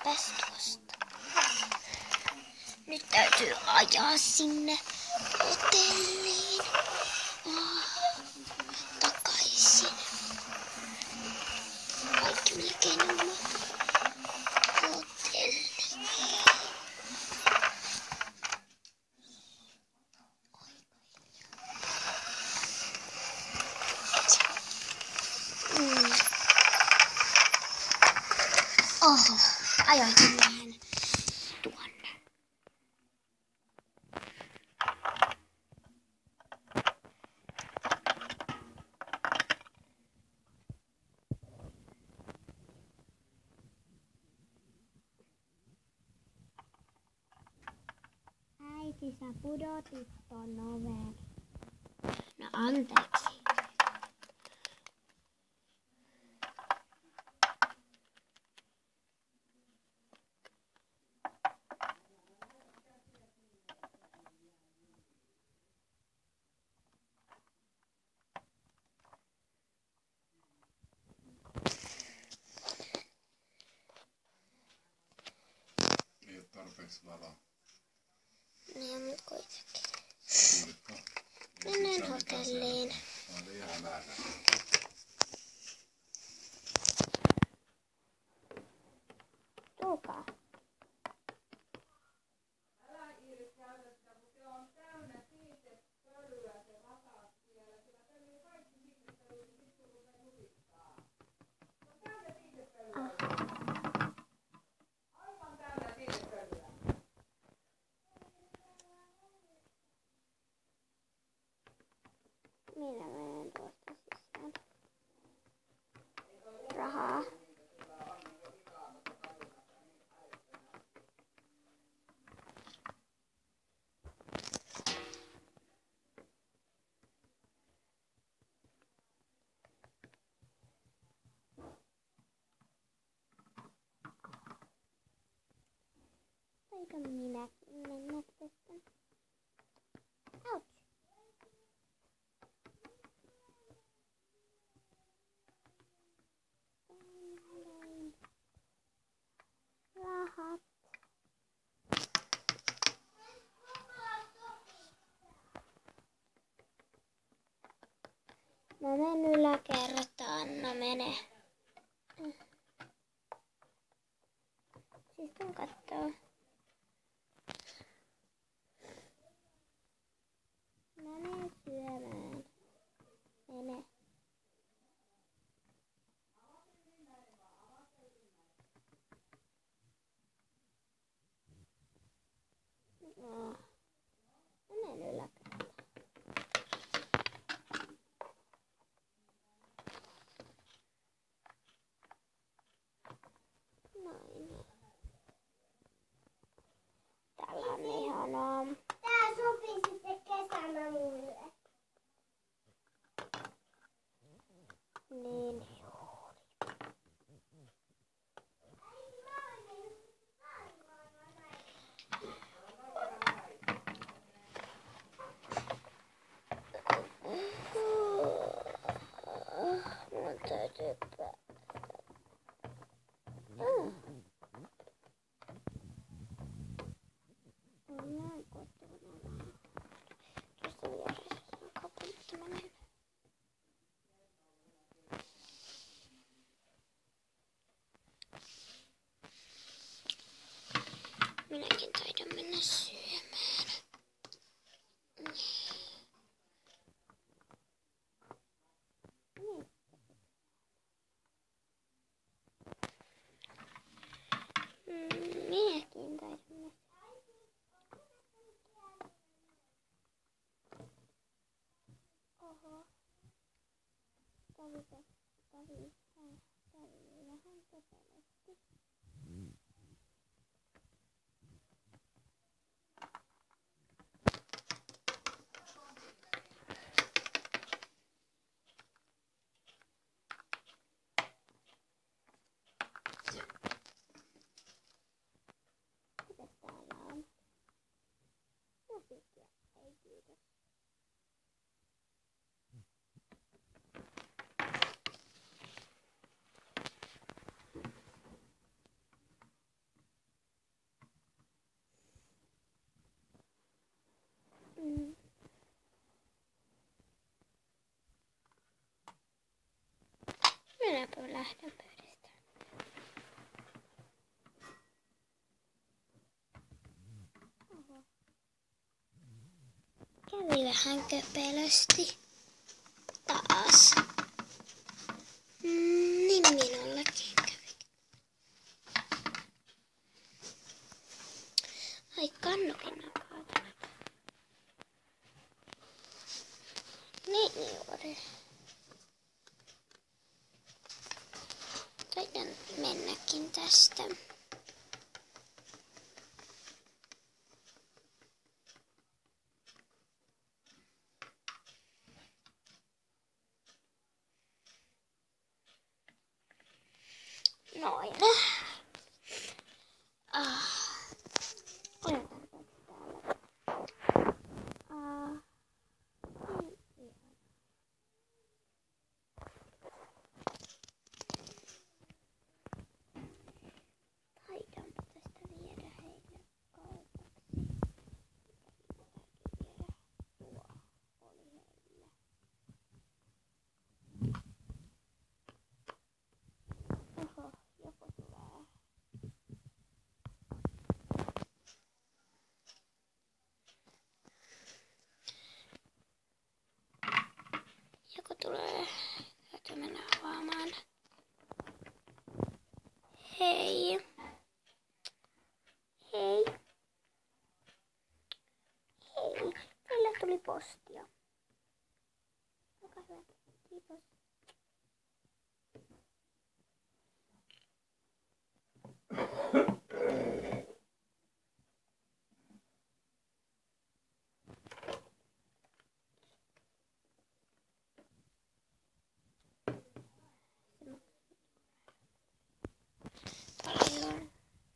Mitäpäs tuosta? Nyt täytyy ajaa sinne hotelliin. Takaisin. Kaikki melkein oma hotelli. Oho, ajoitin vähän tuonne. Äiti, sä pudotit ton oven. No anteeksi. Ei ole tarpeeksi valoa. Niin, mutta kuitenkin. Kuulitko? Mennään hotelliin. Oli ihan väärä. Tulkaa. Minä menen tuosta sisään. Rahaa. Sainko minäkin mennä tästä? Ouch. Rahat. Mä menen yläkertaan. No mene. Siis tuon kattoo. Mä menen syömään. Mene. No. Menen yläkertaan. Noin. Täällä on ihanaa. Tää sopii sitten kesällä mulle. Niin. Mun täytyy Ollaan kotona. Tuossa vieressä on kaupungittaminen. Minäkin taidan mennä syömään. Minäkin taidan mennä. Oho. Kävi vähän köpelösti. Mitäs täällä on? Musiikkia. Ei kiitos. Minäpä lähden pöydästä. Kävi vähän köpelösti. Taas. Niin minullekin kävi. Ai kannukin on kaatunut. Niin juuri. Taidan mennäkin tästä. Noin. Taidaanpa tästä viedä heille kaupaksi. Tuo oli heille. Oho, joku tulee. Joku tulee. Täytyy mennä avaamaan. Hei. Hei. Hei. Teillä tuli postia. Olkaa hyvä. Kiitos. Paljon.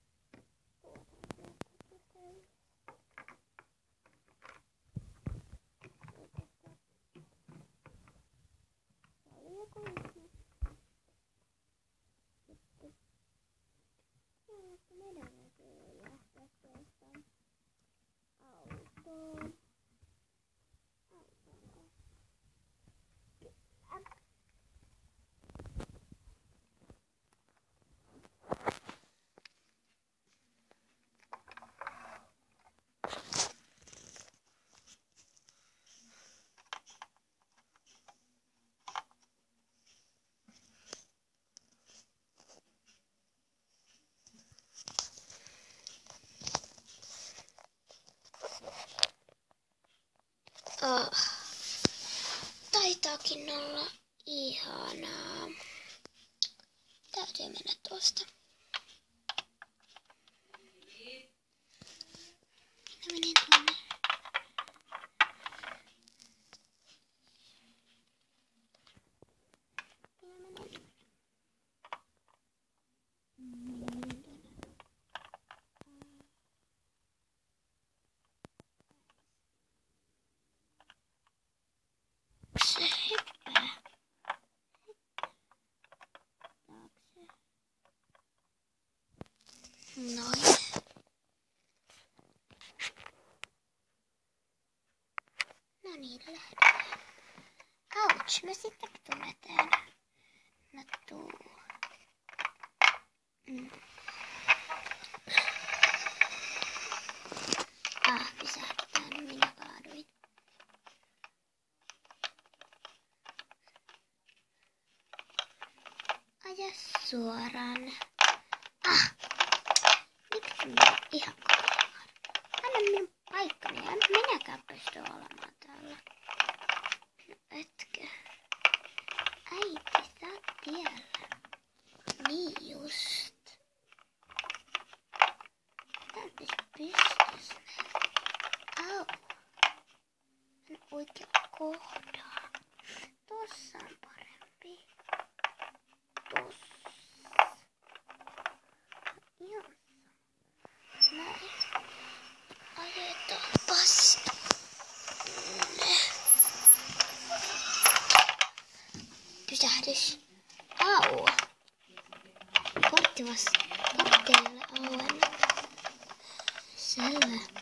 Meidän täytyy lähteä tuosta autoon. Taitaakin olla ihanaa. Täytyy mennä tuosta. Mä menen tuonne. Se hyppää. Taakse. Noin. No niin, lähdetään. Ouch, me sitten tunnetaan. No tuu. Pysähdytään, minä kaaduin. Aja suoraan. Miksi minä ihan kokeillaan? Anna minun paikkani, en minäkään pysty olemaan täällä. No etkö? Äiti, sä oot tiellä. Niin just. Täytyis pystyssä. Au. En oikein kohdaa. Tossa on parempi. Tossa. Ihan näin. Ajetaanpas. Pysähdys. Au. Portti ei ole auennut. Selvä.